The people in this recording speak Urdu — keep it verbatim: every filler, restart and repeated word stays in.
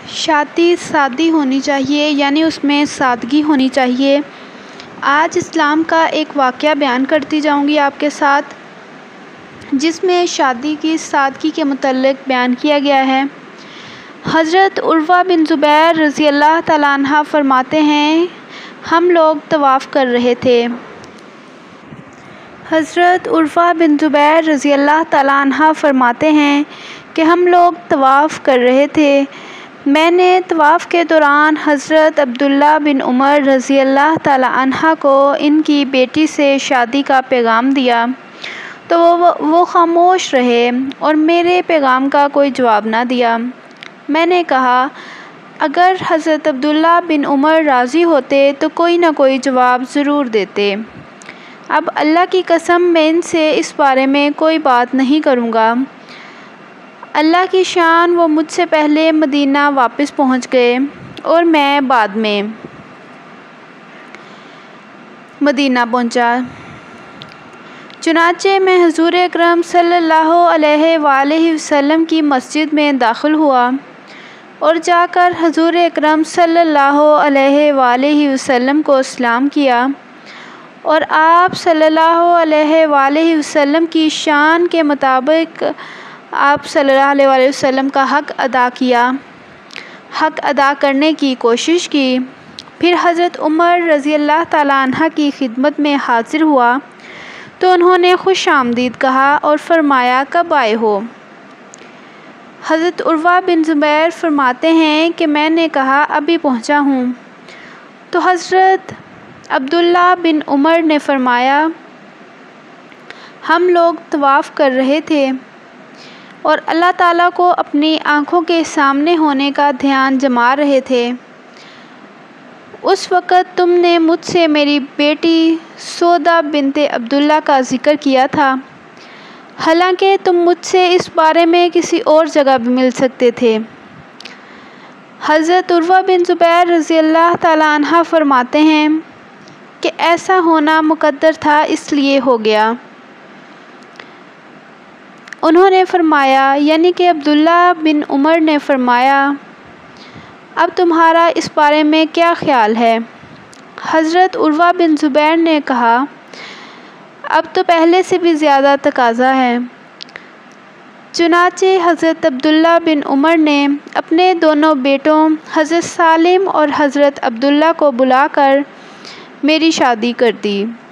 شادی سادی ہونی چاہیے، یعنی اس میں سادگی ہونی چاہیے۔ آج اسلام کا ایک واقعہ بیان کرتی جاؤں گی آپ کے ساتھ، جس میں شادی کی سادگی کے متعلق بیان کیا گیا ہے۔ حضرت عروہ بن زبیر رضی اللہ تعالیٰ عنہ فرماتے ہیں، ہم لوگ طواف کر رہے تھے۔ حضرت عروہ بن زبیر رضی اللہ تعالیٰ عنہ فرماتے ہیں کہ ہم لوگ طواف کر رہے تھے۔ میں نے طواف کے دوران حضرت عبداللہ بن عمر رضی اللہ تعالیٰ عنہ کو ان کی بیٹی سے شادی کا پیغام دیا تو وہ وہ خاموش رہے اور میرے پیغام کا کوئی جواب نہ دیا۔ میں نے کہا، اگر حضرت عبداللہ بن عمر راضی ہوتے تو کوئی نہ کوئی جواب ضرور دیتے۔ اب اللہ کی قسم میں ان سے اس بارے میں کوئی بات نہیں کروں گا۔ اللہ کی شان، وہ مجھ سے پہلے مدینہ واپس پہنچ گئے اور میں بعد میں مدینہ پہنچا۔ چنانچہ میں حضور اکرم صلی اللہ علیہ وآلہ وسلم کی مسجد میں داخل ہوا اور جا کر حضور اکرم صلی اللہ علیہ وآلہ وسلم کو سلام کیا اور آپ صلی اللہ علیہ وآلہ وسلم کی شان کے مطابق آپ صلی اللہ علیہ وآلہ وسلم کا حق ادا کیا، حق ادا کرنے کی کوشش کی۔ پھر حضرت عمر رضی اللہ تعالیٰ عنہ کی خدمت میں حاضر ہوا تو انہوں نے خوش آمدید کہا اور فرمایا، کب آئے ہو؟ حضرت عروہ بن زبیر فرماتے ہیں کہ میں نے کہا، ابھی پہنچا ہوں۔ تو حضرت عبداللہ بن عمر نے فرمایا، ہم لوگ طواف کر رہے تھے اور اللہ تعالیٰ کو اپنی آنکھوں کے سامنے ہونے کا دھیان جما رہے تھے۔ اس وقت تم نے مجھ سے میری بیٹی سودا بنت عبداللہ کا ذکر کیا تھا، حالانکہ تم مجھ سے اس بارے میں کسی اور جگہ بھی مل سکتے تھے۔ حضرت عروہ بن زبیر رضی اللہ تعالیٰ عنہ فرماتے ہیں کہ ایسا ہونا مقدر تھا، اس لیے ہو گیا۔ انہوں نے فرمایا، یعنی کہ عبداللہ بن عمر نے فرمایا، اب تمہارا اس بارے میں کیا خیال ہے؟ حضرت عروہ بن زبیر نے کہا، اب تو پہلے سے بھی زیادہ تقاضا ہے۔ چنانچہ حضرت عبداللہ بن عمر نے اپنے دونوں بیٹوں حضرت سالم اور حضرت عبداللہ کو بلا کر میری شادی کر دی۔